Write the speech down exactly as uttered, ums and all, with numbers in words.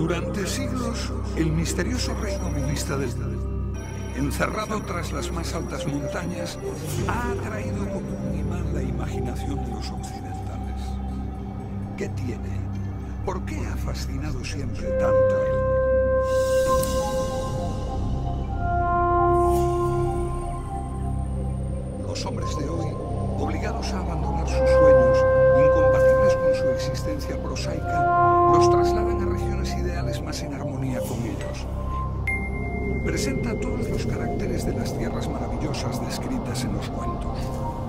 Durante siglos, el misterioso reino budista del encerrado tras las más altas montañas, ha atraído como un imán la imaginación de los occidentales. ¿Qué tiene? ¿Por qué ha fascinado siempre tanto él? Los hombres de hoy, obligados a abandonar sus sueños, incompatibles con su existencia prosaica, los trasladan a regiones ideales más en armonía con ellos. Presenta todos los caracteres de las tierras maravillosas descritas en los cuentos.